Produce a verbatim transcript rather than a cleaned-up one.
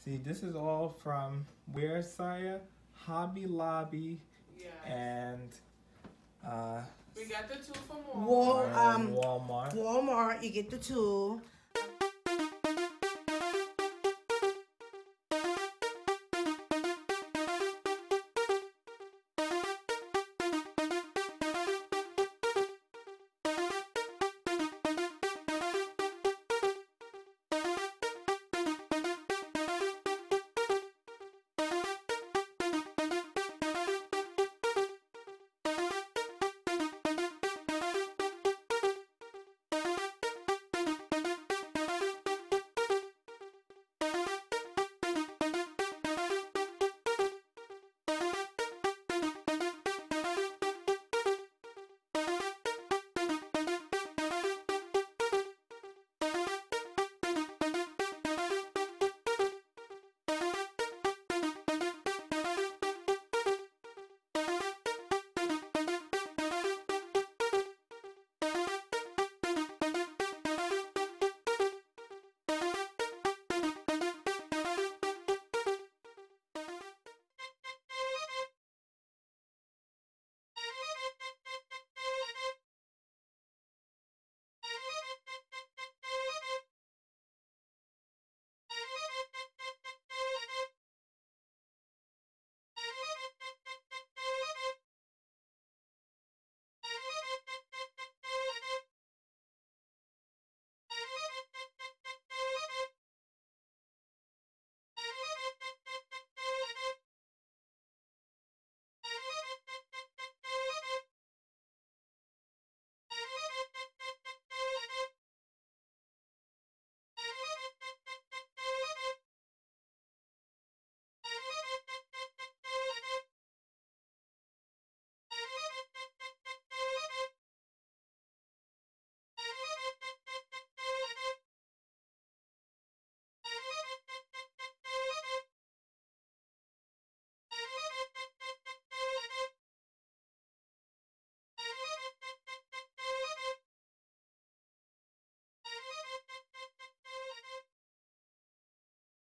See, this is all from where, Saya? Hobby Lobby. Yeah. And uh, we got the two from Walmart. Wal, um, Walmart. Walmart, you get the two.